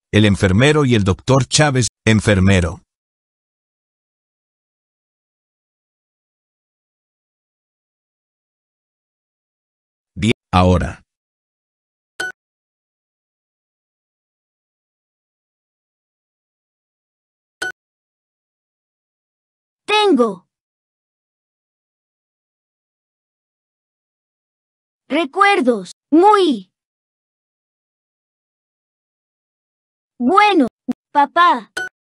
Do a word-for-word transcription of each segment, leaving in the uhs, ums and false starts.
El enfermero y el doctor Chávez, enfermero. Bien, ahora. Tengo. Recuerdos. Muy. Bueno, papá.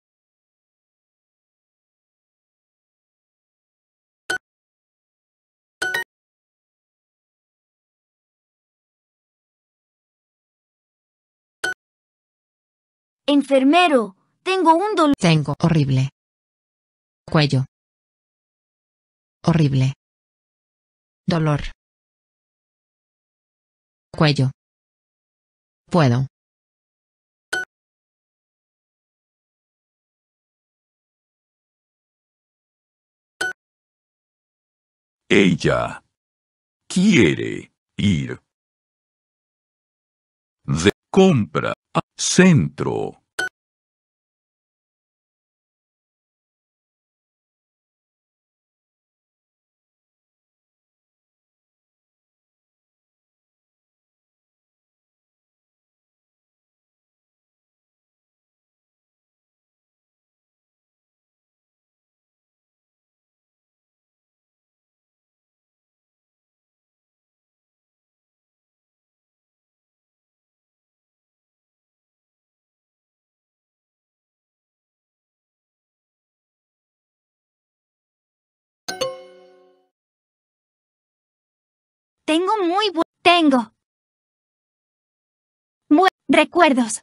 Enfermero, tengo un dolor. Tengo horrible. Cuello. Horrible. Dolor. Cuello. Puedo. Ella quiere ir de compra a centro. Tengo muy buen... Tengo. Muy... Recuerdos.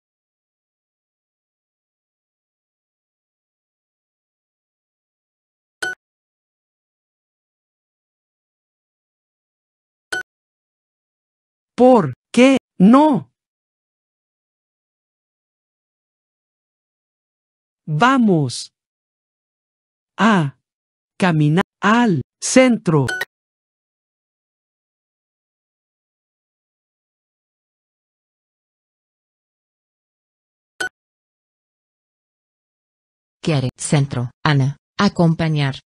¿Por qué no? Vamos a caminar al centro. Quiere centro. Ana. Acompañar.